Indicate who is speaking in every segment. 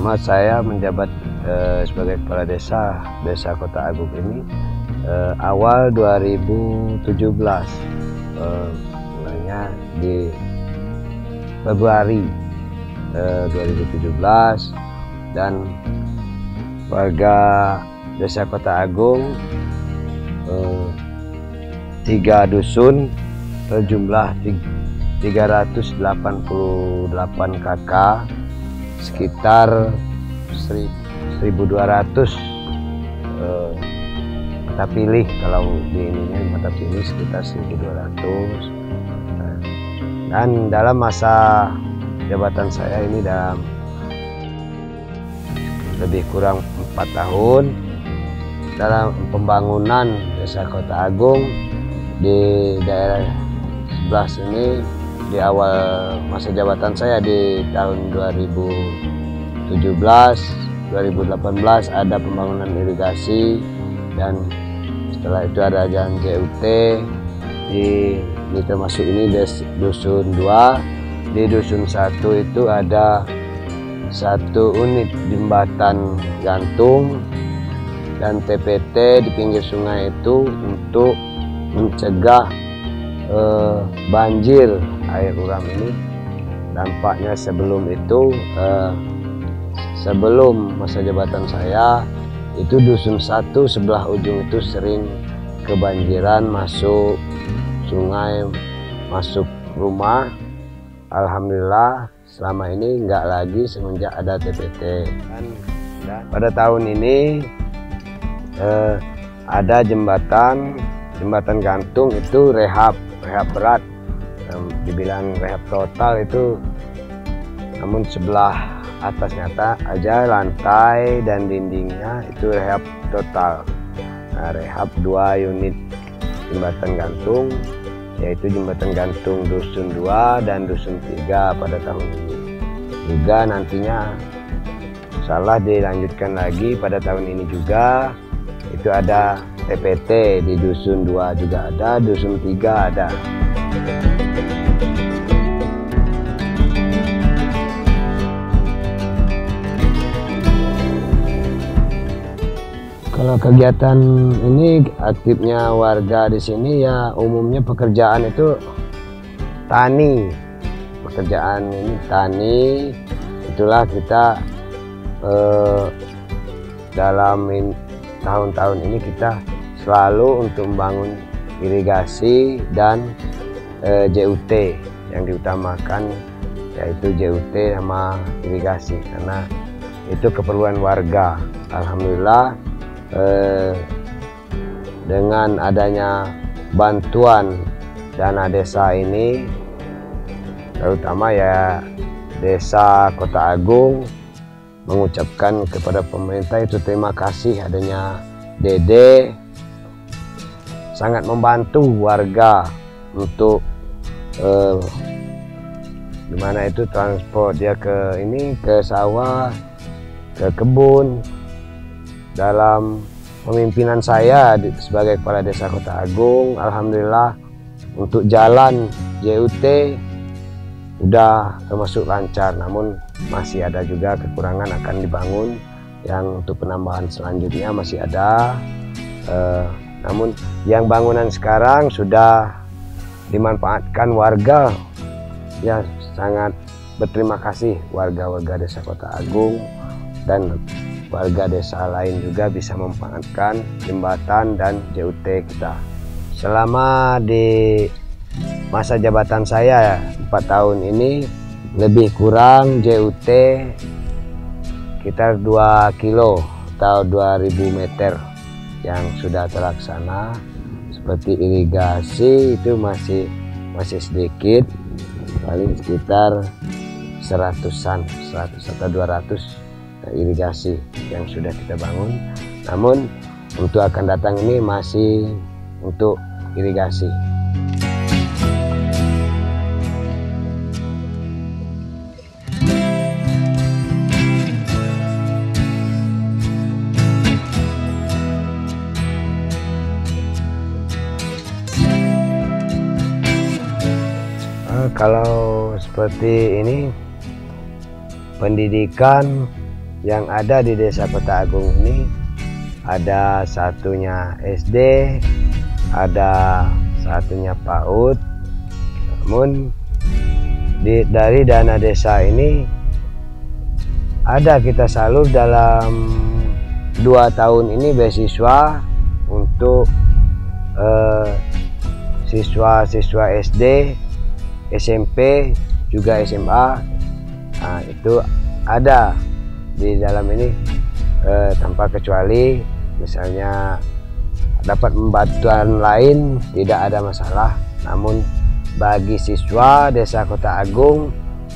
Speaker 1: Selama saya menjabat sebagai kepala desa Kota Agung ini awal 2017, mulainya di Februari 2017, dan warga desa Kota Agung 3 dusun berjumlah 388 KK, sekitar 1.200 mata pilih. Kalau di ininya mata pilih sekitar 1.200. Dan dalam masa jabatan saya ini dalam lebih kurang 4 tahun dalam pembangunan desa Kota Agung di daerah sebelah sini. Di awal masa jabatan saya di tahun 2017, 2018 ada pembangunan irigasi, dan setelah itu ada jalan JUT. Ini termasuk ini dusun 2. Di dusun 1 itu ada 1 unit jembatan gantung dan TPT di pinggir sungai itu untuk mencegah banjir air uram ini. Dampaknya sebelum itu, sebelum masa jabatan saya itu dusun 1 sebelah ujung itu sering kebanjiran, masuk sungai, masuk rumah. Alhamdulillah selama ini enggak lagi semenjak ada TPT. Dan pada tahun ini ada jembatan gantung itu rehab berat, dibilang rehab total itu, namun sebelah atasnya aja lantai dan dindingnya itu rehab total. Nah, rehab 2 unit jembatan gantung, yaitu jembatan gantung dusun 2 dan dusun 3 pada tahun ini. Juga nantinya salah dilanjutkan lagi pada tahun ini juga. Itu ada TPT di dusun 2 juga ada, dusun 3 ada. Kalau kegiatan ini aktifnya warga di sini ya umumnya pekerjaan itu tani. Pekerjaan ini tani, itulah kita dalam tahun-tahun ini kita selalu untuk membangun irigasi dan JUT. Yang diutamakan yaitu JUT sama irigasi, karena itu keperluan warga. Alhamdulillah dengan adanya bantuan dana desa ini, terutama ya desa Kota Agung mengucapkan kepada pemerintah itu terima kasih adanya Dede, sangat membantu warga untuk gimana itu transport dia ke sawah, ke kebun. Dalam pemimpinan saya sebagai kepala desa Kota Agung, alhamdulillah untuk jalan JUT udah termasuk lancar, namun masih ada juga kekurangan akan dibangun. Yang untuk penambahan selanjutnya masih ada, namun yang bangunan sekarang sudah dimanfaatkan warga. Ya, sangat berterima kasih warga-warga desa Kota Agung, dan warga desa lain juga bisa memanfaatkan jembatan dan JUT kita. Selama di masa jabatan saya 4 tahun ini, lebih kurang JUT sekitar 2 kilo atau 2000 meter yang sudah terlaksana. Seperti irigasi itu masih sedikit, paling sekitar 100 atau 200 irigasi yang sudah kita bangun. Namun untuk akan datang ini masih untuk irigasi. Kalau seperti ini pendidikan yang ada di Desa Kota Agung ini ada satunya SD, ada satunya PAUD. Namun dari dana desa ini ada kita salur dalam 2 tahun ini beasiswa untuk siswa-siswa SD, SMP, juga SMA. Nah, itu ada di dalam ini tanpa kecuali misalnya dapat bantuan lain tidak ada masalah. Namun bagi siswa Desa Kota Agung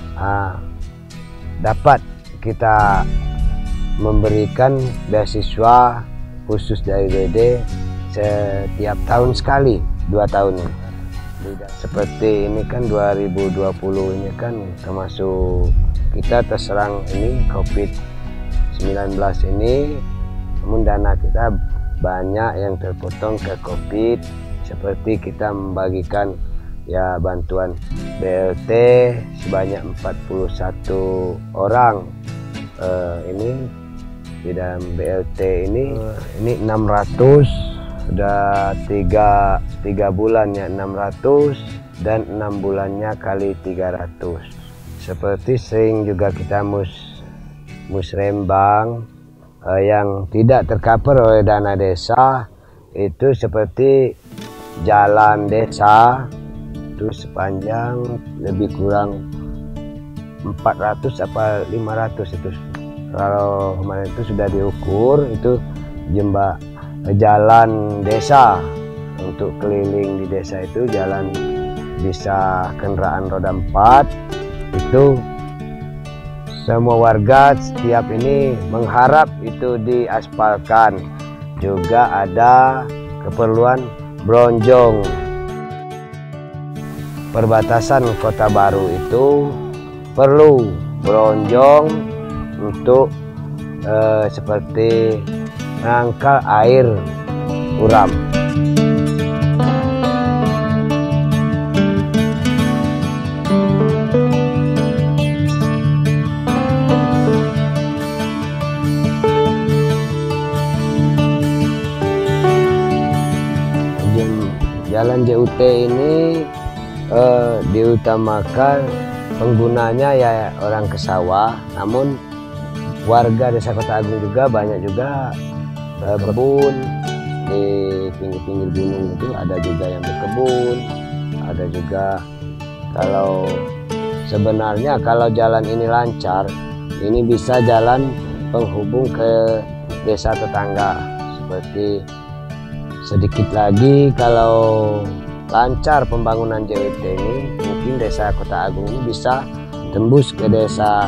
Speaker 1: dapat kita memberikan beasiswa khusus dari DD setiap tahun sekali, 2 tahun ini. Seperti ini kan 2020 ini kan termasuk kita terserang ini COVID-19 ini, namun dana kita banyak yang terpotong ke COVID, seperti kita membagikan ya bantuan BLT sebanyak 41 orang. Ini di dalam BLT ini 600, sudah 3 bulan ya 600, dan 6 bulannya kali 300. Seperti sering juga kita musrembang yang tidak tercover oleh dana desa, itu seperti jalan desa itu sepanjang lebih kurang 400 apa 500 itu. Kalau kemarin itu sudah diukur, itu jalan desa untuk keliling di desa itu jalan bisa kendaraan roda 4 itu semua warga setiap ini mengharap itu diaspalkan. Juga ada keperluan bronjong. Perbatasan Kota Baru itu perlu bronjong untuk seperti mengangkal air uram. Jalan JUT ini diutamakan penggunanya ya orang ke sawah, namun warga Desa Kota Agung juga banyak juga kebun di pinggir-pinggir gunung itu, ada juga yang berkebun, ada juga. Kalau sebenarnya kalau jalan ini lancar, ini bisa jalan penghubung ke desa tetangga. Seperti sedikit lagi kalau lancar pembangunan JUT ini, mungkin Desa Kota Agung ini bisa tembus ke desa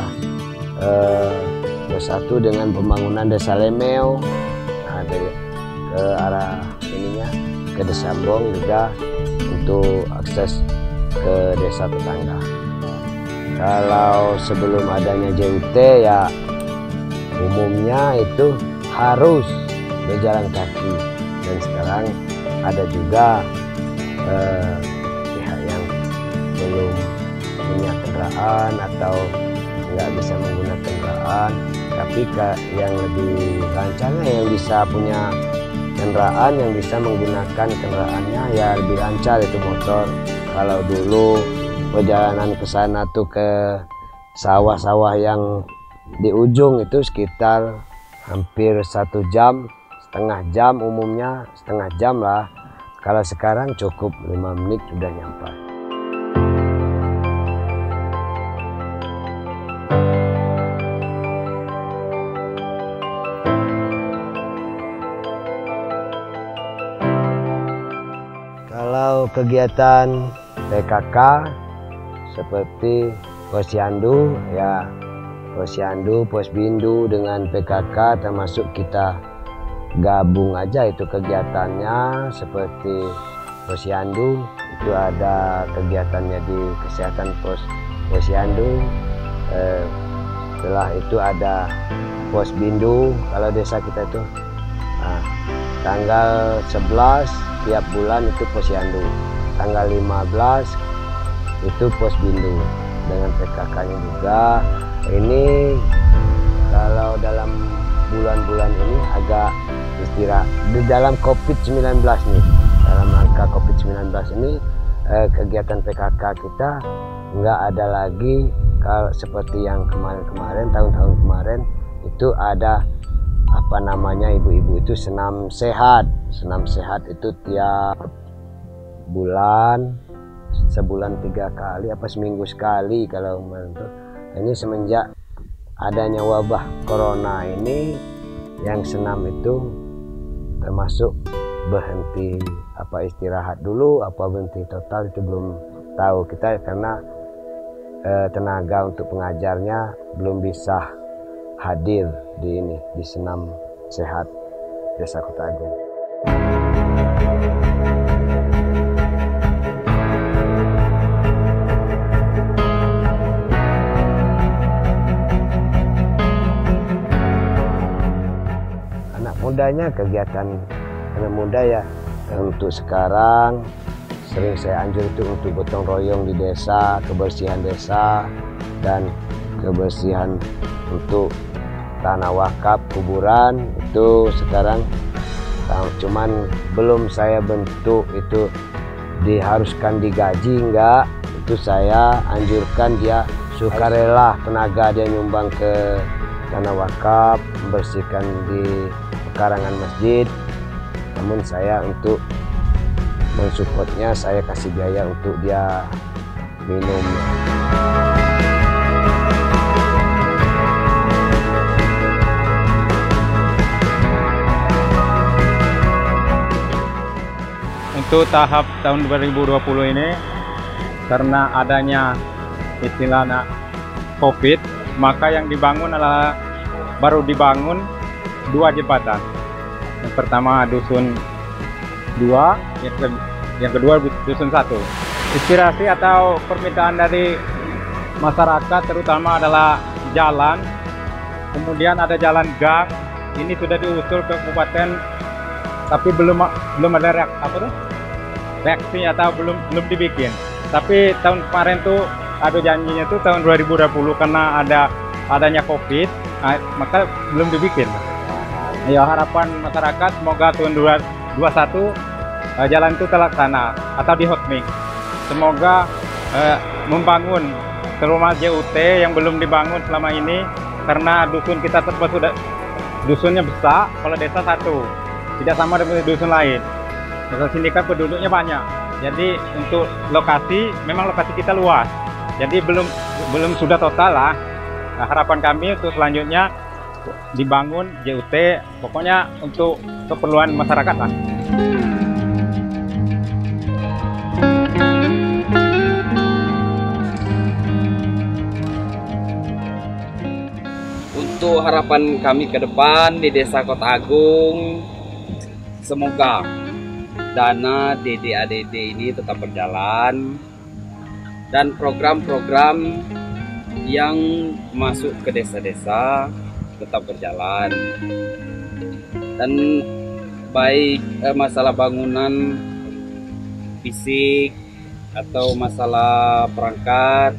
Speaker 1: bersatu dengan pembangunan Desa Lemeo, ada ke arah ininya ke Desa Ambong juga untuk akses ke desa tetangga. Kalau sebelum adanya JUT ya umumnya itu harus berjalan kaki, dan sekarang ada juga pihak yang belum punya kendaraan atau nggak bisa menggunakan kendaraan, tapi yang lebih lancarnya yang bisa punya kendaraan, yang bisa menggunakan kendaraannya ya lebih lancar, itu motor. Kalau dulu perjalanan ke sana tuh ke sawah-sawah yang di ujung itu sekitar hampir 1 jam, setengah jam, umumnya setengah jam lah. Kalau sekarang cukup 5 menit sudah nyampe. Kalau kegiatan PKK seperti Posyandu ya, Posyandu, Posbindu dengan PKK termasuk kita gabung aja itu kegiatannya. Seperti Posyandu itu ada kegiatannya di kesehatan Posyandu, setelah itu ada Posbindu. Kalau desa kita itu tanggal 11 tiap bulan itu Posyandu, tanggal 15 itu Posbindu dengan PKK-nya juga. Ini Kalau dalam bulan-bulan ini agak istirahat. Di dalam COVID-19 nih, dalam angka COVID-19 ini kegiatan PKK kita nggak ada lagi kalau seperti yang kemarin-kemarin, tahun-tahun kemarin itu ada apa namanya, ibu-ibu itu senam sehat. Senam sehat itu tiap bulan, sebulan 3 kali apa seminggu sekali kalau itu. Ini semenjak adanya wabah corona ini, yang senam itu termasuk berhenti, apa istirahat dulu, apa berhenti total itu belum tahu kita, karena tenaga untuk pengajarnya belum bisa hadir di ini, di senam sehat Desa Kota Agung. Mudanya kegiatan anak muda ya, untuk sekarang sering saya anjur itu untuk gotong royong di desa, kebersihan desa dan kebersihan untuk tanah wakaf kuburan itu sekarang, cuman belum saya bentuk itu diharuskan digaji enggak, itu saya anjurkan dia sukarela, tenaga dia nyumbang ke tanah wakaf, membersihkan di pekarangan masjid. Namun saya untuk mensupportnya, saya kasih biaya untuk dia minum.
Speaker 2: Untuk tahap tahun 2020 ini, karena adanya istilahnya COVID, maka yang dibangun adalah baru dibangun 2 jembatan. Yang pertama Dusun 2, yang kedua Dusun 1. Inspirasi atau permintaan dari masyarakat terutama adalah jalan, kemudian ada jalan gang. Ini sudah diusul ke kabupaten, tapi belum ada reaksi atau belum dibikin. Tapi tahun kemarin tuh ada janjinya tuh tahun 2020, karena adanya COVID, maka belum dibikin. Ya, harapan masyarakat semoga tahun 2021 jalan itu terlaksana atau di hotmix. Semoga membangun rumah JUT yang belum dibangun selama ini, karena dusun kita sudah dusunnya besar, kalau desa 1 tidak sama dengan dusun lain. Desa sini kan penduduknya banyak, jadi untuk lokasi memang lokasi kita luas, jadi belum sudah total lah. Nah, harapan kami untuk selanjutnya dibangun JUT, pokoknya untuk keperluan masyarakat lah.
Speaker 3: Untuk harapan kami ke depan di Desa Kota Agung, semoga dana DD-ADD ini tetap berjalan dan program-program yang masuk ke desa-desa tetap berjalan, dan baik masalah bangunan fisik atau masalah perangkat,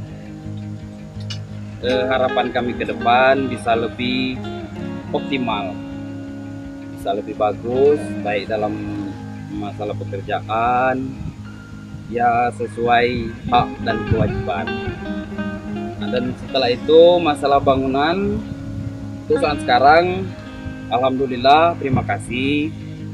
Speaker 3: harapan kami ke depan bisa lebih optimal, bisa lebih bagus, baik dalam masalah pekerjaan ya sesuai hak dan kewajiban. Nah, dan setelah itu masalah bangunan itu saat sekarang alhamdulillah, terima kasih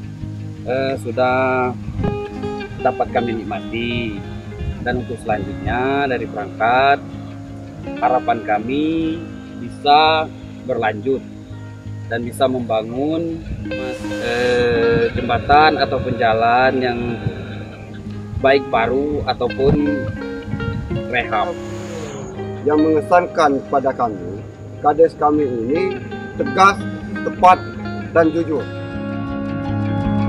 Speaker 3: sudah dapat kami nikmati. Dan untuk selanjutnya dari perangkat, harapan kami bisa berlanjut dan bisa membangun jembatan ataupun jalan yang baik baru ataupun rehab.
Speaker 4: Yang mengesankan pada kami, Kades kami ini tegas, tepat, dan jujur.